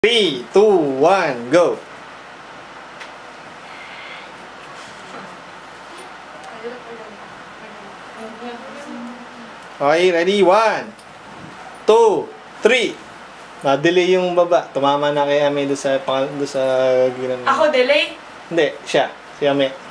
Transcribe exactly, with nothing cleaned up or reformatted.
three, two, one, go! Okay, ready? one, two, three. Na-delay yung baba. Tumama na kay Ame doon sa, doon sa... Ako delay? Hindi, siya. Si Ame.